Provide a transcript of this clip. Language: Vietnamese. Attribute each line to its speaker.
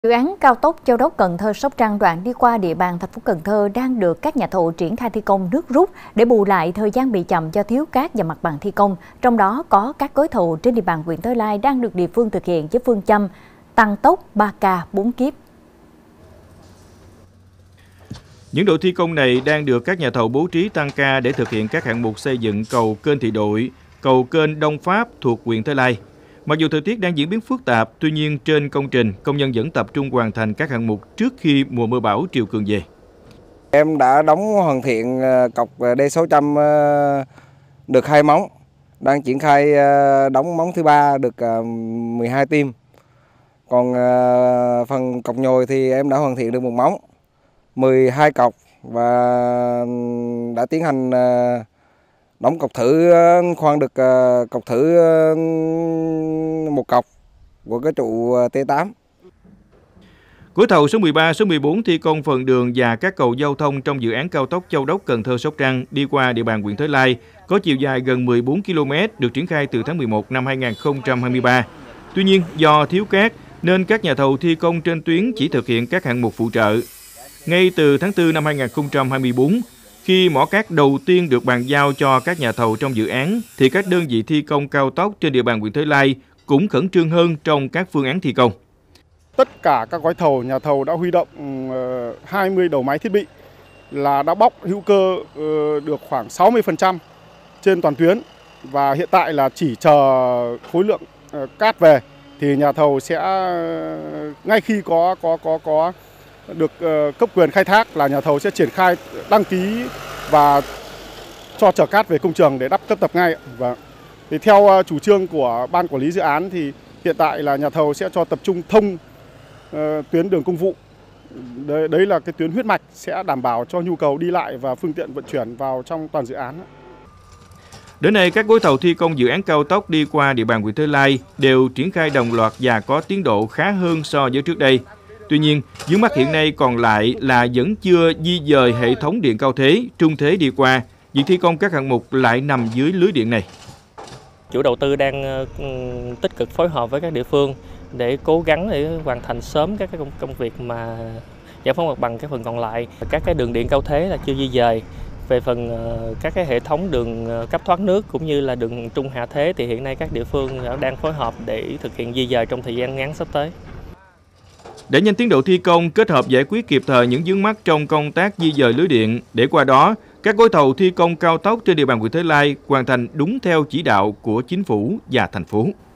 Speaker 1: Dự án cao tốc Châu Đốc - Cần Thơ - Sóc Trăng đoạn đi qua địa bàn thành phố Cần Thơ đang được các nhà thầu triển khai thi công nước rút để bù lại thời gian bị chậm do thiếu cát và mặt bằng thi công. Trong đó có các gói thầu trên địa bàn huyện Thới Lai đang được địa phương thực hiện với phương châm tăng tốc 3K 4 kíp.
Speaker 2: Những đội thi công này đang được các nhà thầu bố trí tăng ca để thực hiện các hạng mục xây dựng cầu kênh Thị Đội, cầu kênh Đông Pháp thuộc huyện Thới Lai. Mặc dù thời tiết đang diễn biến phức tạp, tuy nhiên trên công trình, công nhân vẫn tập trung hoàn thành các hạng mục trước khi mùa mưa bão triều cường về.
Speaker 3: Em đã đóng hoàn thiện cọc D600 được 2 móng, đang triển khai đóng móng thứ 3 được 12 tim. Còn phần cọc nhồi thì em đã hoàn thiện được 1 móng, 12 cọc và đã tiến hành đóng cọc thử, khoan được cọc thử 1 cọc của cái trụ T8.
Speaker 2: Gói thầu số 13, số 14 thi công phần đường và các cầu giao thông trong dự án cao tốc Châu Đốc - Cần Thơ - Sóc Trăng đi qua địa bàn huyện Thới Lai có chiều dài gần 14 km được triển khai từ tháng 11 năm 2023. Tuy nhiên, do thiếu cát nên các nhà thầu thi công trên tuyến chỉ thực hiện các hạng mục phụ trợ. Ngay từ tháng 4 năm 2024, khi mỏ cát đầu tiên được bàn giao cho các nhà thầu trong dự án, thì các đơn vị thi công cao tốc trên địa bàn huyện Thới Lai cũng khẩn trương hơn trong các phương án thi công.
Speaker 4: Tất cả các gói thầu, nhà thầu đã huy động 20 đầu máy thiết bị là đã bóc hữu cơ được khoảng 60% trên toàn tuyến, và hiện tại là chỉ chờ khối lượng cát về thì nhà thầu sẽ ngay khi có được cấp quyền khai thác là nhà thầu sẽ triển khai đăng ký và cho chở cát về công trường để đắp tập ngay. Và thì theo chủ trương của ban quản lý dự án thì hiện tại là nhà thầu sẽ cho tập trung thông tuyến đường công vụ. Đấy là cái tuyến huyết mạch sẽ đảm bảo cho nhu cầu đi lại và phương tiện vận chuyển vào trong toàn dự án.
Speaker 2: Đến nay, các gói thầu thi công dự án cao tốc đi qua địa bàn huyện Thới Lai đều triển khai đồng loạt và có tiến độ khá hơn so với trước đây. Tuy nhiên, vướng mắc hiện nay còn lại là vẫn chưa di dời hệ thống điện cao thế, trung thế đi qua. Việc thi công các hạng mục lại nằm dưới lưới điện này.
Speaker 5: Chủ đầu tư đang tích cực phối hợp với các địa phương để cố gắng để hoàn thành sớm các công việc mà giải phóng mặt bằng các phần còn lại. Các cái đường điện cao thế là chưa di dời. Về phần các cái hệ thống đường cấp thoát nước cũng như là đường trung hạ thế thì hiện nay các địa phương đang phối hợp để thực hiện di dời trong thời gian ngắn sắp tới.
Speaker 2: Để nhanh tiến độ thi công, kết hợp giải quyết kịp thời những vướng mắc trong công tác di dời lưới điện, để qua đó các gói thầu thi công cao tốc trên địa bàn huyện Thới Lai hoàn thành đúng theo chỉ đạo của chính phủ và thành phố.